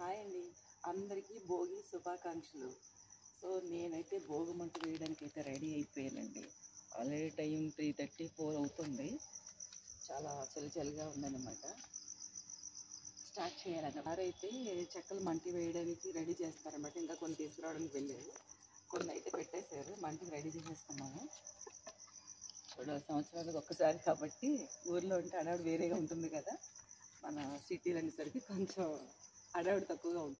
Hi అండి, అందరికీ భోగి శుభాకాంక్షలు. సో నేనైతే భోగి మంట వేయడానికి అయితే రెడీ అయిపోయానండి. ఆల్రెడీ టైం 3:34 అవుతుంది. చాలా చలిగా ఉందన్నమాట. స్టార్ట్ చేయాలన్న వారైతే చెక్కలు మంట వేయడానికి రెడీ చేస్తారన్నమాట. ఇంకా కొన్ని తీసుకురావడానికి వెళ్ళారు, కొన్ని అయితే పెట్టేశారు. మంటకి రెడీ చేసేస్తున్నాము. ఇప్పుడు సంవత్సరాలకు ఒక్కసారి కాబట్టి ఊర్లో ఉంటే అడవుడు వేరేగా ఉంటుంది కదా. మన సిటీలు అనేసరికి కొంచెం అడవుడు తక్కువగా ఉంటుంది.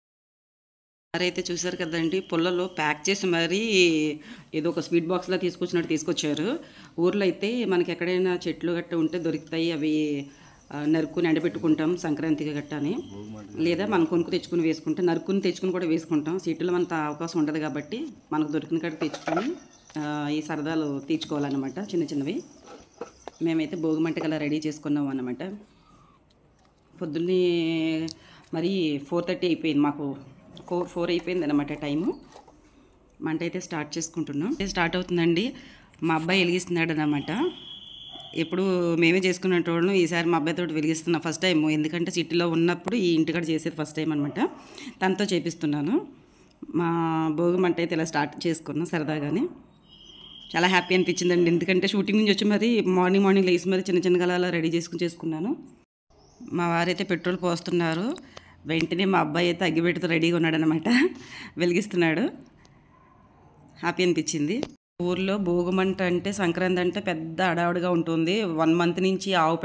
అయితే చూసారు కదండి, పుల్లలో ప్యాక్ చేసి మరీ ఏదో ఒక స్వీట్ బాక్స్లో తీసుకొచ్చారు. ఊర్లో అయితే మనకి ఎక్కడైనా చెట్లు గట్ట ఉంటే దొరుకుతాయి. అవి నరుక్కుని ఎండబెట్టుకుంటాం సంక్రాంతికి గట్టని, లేదా మనం కొనుక్కు తెచ్చుకుని వేసుకుంటాం. నరుక్కుని తెచ్చుకుని కూడా వేసుకుంటాం. సిటీలో మనకు అవకాశం ఉండదు కాబట్టి మనకు దొరికిన కాడ తెచ్చుకొని ఈ సరదాలు తీర్చుకోవాలన్నమాట, చిన్నవి. మేమైతే భోగి మంటకి అలా రెడీ చేసుకున్నాం అన్నమాట. పొద్దున్నే మరి 4:30 అయిపోయింది, మాకు 4 అయిపోయింది అన్నమాట టైము. మంట అయితే స్టార్ట్ చేసుకుంటున్నాం. స్టార్ట్ అవుతుందండి. మా అబ్బాయి వెలిగిస్తున్నాడు అన్నమాట. ఎప్పుడు మేమే చేసుకునేటోళ్ళం, ఈసారి మా అబ్బాయితో వెలిగిస్తున్నా ఫస్ట్ టైం. ఎందుకంటే సిటీలో ఉన్నప్పుడు ఈ ఇంటికాడ చేసేది ఫస్ట్ టైం అనమాట. తనతో చేపిస్తున్నాను. మా భోగి మంట అయితే ఇలా స్టార్ట్ చేసుకున్నాం సరదాగానే. చాలా హ్యాపీ అనిపించిందండి. ఎందుకంటే షూటింగ్ నుంచి వచ్చి మరి మార్నింగ్ లేచి మరి చిన్న గలాలా రెడీ చేసుకున్నాను. మా వారైతే పెట్రోల్ పోస్తున్నారు. వెంటనే మా అబ్బాయి అయితే అగ్గిపెట్టుతో రెడీగా ఉన్నాడనమాట, వెలిగిస్తున్నాడు. హ్యాపీ అనిపించింది. ఊర్లో భోగిమంట అంటే సంక్రాంతి అంటే పెద్ద హడావుడిగా ఉంటుంది. 1 మంత్ నుంచి ఆవు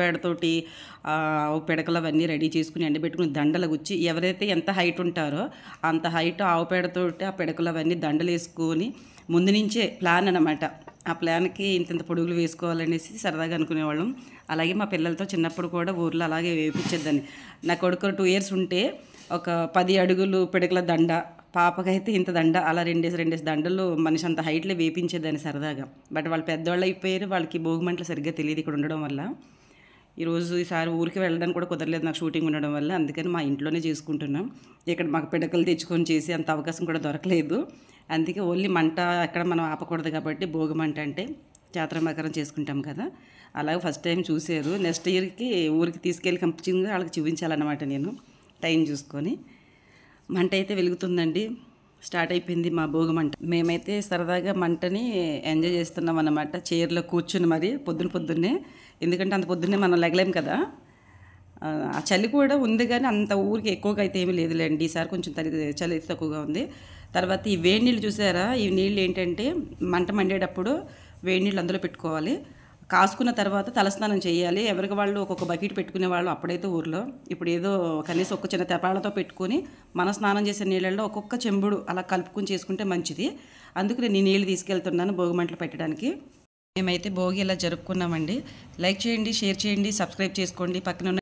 పిడకలు అవన్నీ రెడీ చేసుకుని ఎండబెట్టుకుని దండలు గుచ్చి, ఎవరైతే ఎంత హైట్ ఉంటారో అంత హైట్ ఆవు పేడతోటి ఆ పిడకలు అవన్నీ దండలు వేసుకొని ముందు నుంచే ప్లాన్ అనమాట. ఆ ప్లాన్కి ఇంత పొడుగులు వేసుకోవాలనేసి సరదాగా అనుకునేవాళ్ళం. అలాగే మా పిల్లలతో చిన్నప్పుడు కూడా ఊర్లో అలాగే వేయించేద్దాన్ని. నా కొడుకు 2 years ఉంటే ఒక 10 అడుగులు పిడకల దండ, పాపకైతే ఇంత దండ, అలా రెండేసి దండలు మనిషి అంత హైట్లో వేయించేదాన్ని సరదాగా. బట్ వాళ్ళు పెద్దవాళ్ళు అయిపోయారు, వాళ్ళకి భోగిమంటలు సరిగ్గా తెలియదు ఇక్కడ ఉండడం వల్ల. ఈసారి ఊరికి వెళ్ళడానికి కూడా కుదరలేదు నాకు, షూటింగ్ ఉండడం వల్ల. అందుకని మా ఇంట్లోనే చేసుకుంటున్నాం. ఇక్కడ మాకు పిడకలు తెచ్చుకొని చేసి అంత అవకాశం కూడా దొరకలేదు. అందుకే ఓన్లీ మంట ఎక్కడ మనం ఆపకూడదు కాబట్టి భోగి మంట అంటే జాతరమకరం చేసుకుంటాం కదా. అలాగే ఫస్ట్ టైం చూశారు. నెక్స్ట్ ఇయర్కి ఊరికి తీసుకెళ్ళి కంప్లీట్గా వాళ్ళకి చూపించాలన్నమాట నేను, టైం చూసుకొని. మంట అయితే వెలుగుతుందండి. స్టార్ట్ అయిపోయింది మా భోగి మంట. మేమైతే సరదాగా మంటని ఎంజాయ్ చేస్తున్నాం అన్నమాట, చైర్లో కూర్చుని మరి పొద్దున్నే. ఎందుకంటే అంత పొద్దున్నే మనం లెగలేం కదా. ఆ చలి కూడా ఉంది కానీ అంత ఊరికి ఎక్కువగా అయితే ఏమీ లేదులేండి. ఈసారి కొంచెం చలి తక్కువగా ఉంది. తర్వాత ఈ వేడి నీళ్ళు చూసారా, ఈ నీళ్ళు ఏంటంటే మంట మండేటప్పుడు వేడి నీళ్ళు అందులో పెట్టుకోవాలి. కాసుకున్న తర్వాత తలస్నానం చేయాలి. ఎవరికి వాళ్ళు ఒక్కొక్క బకెట్ పెట్టుకునే వాళ్ళు అప్పుడైతే ఊర్లో. ఇప్పుడు ఏదో కనీసం ఒక చిన్న తెపాలతో పెట్టుకుని మన స్నానం చేసే నీళ్ళల్లో ఒక్కొక్క చెంబుడు అలా కలుపుకొని చేసుకుంటే మంచిది. అందుకు నేను ఈ నీళ్ళు తీసుకెళ్తున్నాను భోగి మంటలు పెట్టడానికి. మేమైతే భోగి ఇలా జరుపుకున్నామండి. లైక్ చేయండి, షేర్ చేయండి, సబ్స్క్రైబ్ చేసుకోండి. పక్కన